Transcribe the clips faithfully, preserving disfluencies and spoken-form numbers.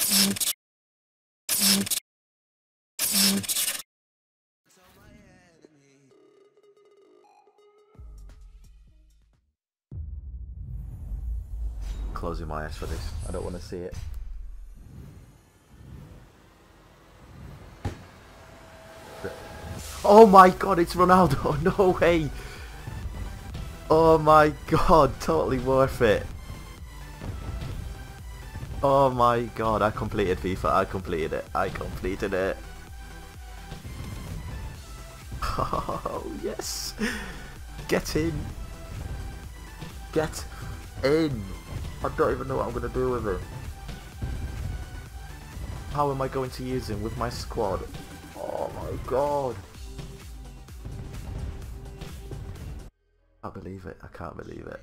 Closing my eyes for this. I don't want to see it. Oh my god, it's Ronaldo! No way! Oh my god, totally worth it. Oh my god, I completed FIFA. I completed it. I completed it. Oh yes! Get in! Get in! I don't even know what I'm going to do with him. How am I going to use him with my squad? Oh my god. I can't believe it. I can't believe it.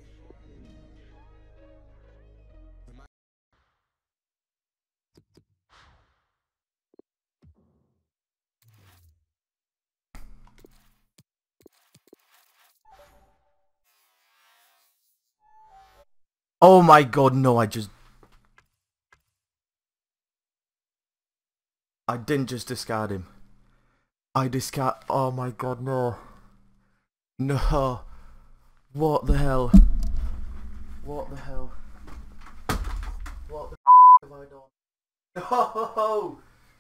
Oh my god, no, I just... I didn't just discard him. I discard... Oh my god, no. No. What the hell? What the hell? What the f have I done?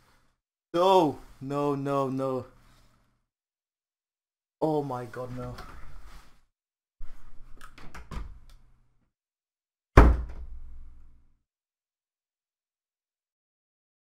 No! No! No, no, no. Oh my god, no.